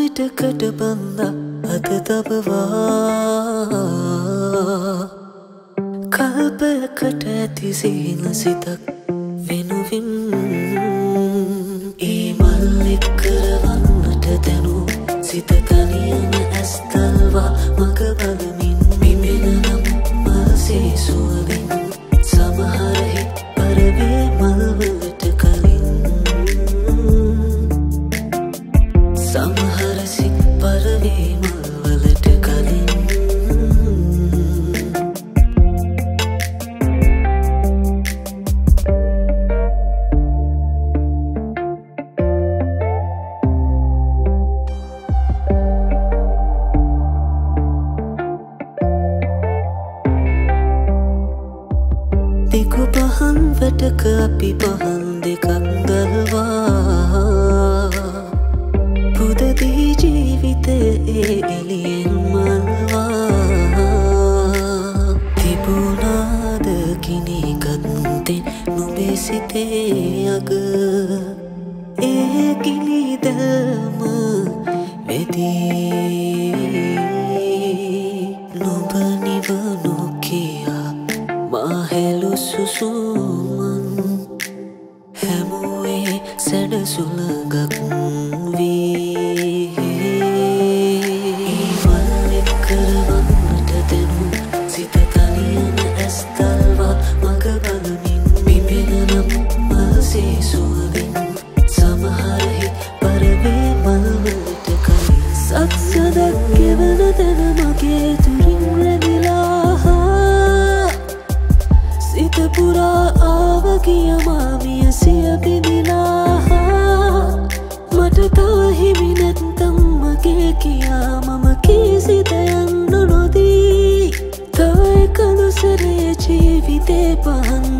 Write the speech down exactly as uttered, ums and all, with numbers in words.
විටකට බඳා අත තබවා කල්පයකට ඇති සිහින සිතක් වෙනුවින් ඒ මල් එක් කරවන්නට දැනූ සිත තනියම ඇස් තල්වා මග බලමින් පිපෙන නම් මල්සේ සුවඳින් සමහර හිත් පරවේ මල්වලට කලින් සමහර සිත් පරවේ මල්වලට කලින් දිගු පහන් වැටක අපි පහන් දෙකක් ගලවා පුදදී ජීවිතයේ එළියෙන් මල්වා තිබුණාද කිනිගත්තෙන් නුඹේ සිතේ අග ඒ කිලිදල්ම වෙදී නුඹ නිවනු කියා මාහෙලු සුසුමන් හැමුවේ සැඩසුලගක් වී මල් එක් කරවන්නට දැනූ සිත තනියම ඇස් තල්වා මග බලමින් පිපෙන නම් මල්සේ සුවඳින් සමහර හිත් පරවේ මල්වලට කලින් සත්සදක් ගෙවන තැන මගේ තුරින් රැඳිලා සිත පුරා ආව ගිය මාමිය සිය බිඳිලා මට තව හිමි නැත්තම් මගේ කියා මම කී සිත යන්න නොදී තව එකදු සැරේ ජීවිතේ පහන්